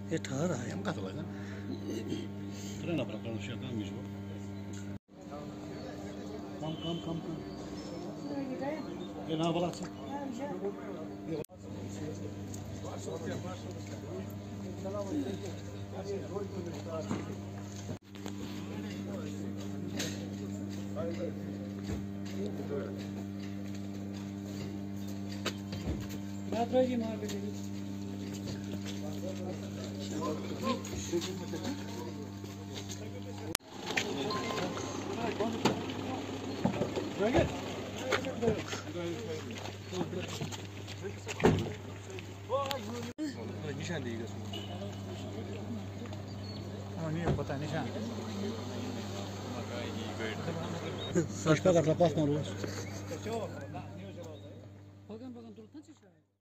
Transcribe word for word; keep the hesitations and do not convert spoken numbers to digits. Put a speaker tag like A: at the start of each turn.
A: ये ठहरा है
B: हम कहाँ लगा ट्रेन अपना कौन सी आता है मिसो कम कम कम कम ये ना बोला था
A: बात रही मार बेटी
B: निशान देगा
C: हाँ नहीं पता निशान
A: Saçma kadar pas mı olur?